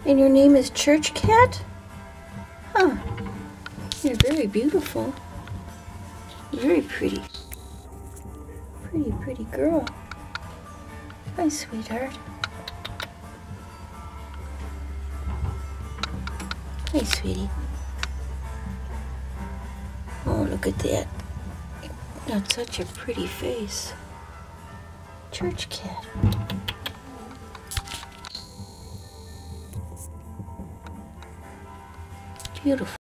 And your name is Church Cat? Huh. You're very beautiful. Very pretty. Pretty girl. Hi, sweetheart. Hi, sweetie. Oh, look at that. Got such a pretty face. Church Cat. Beautiful.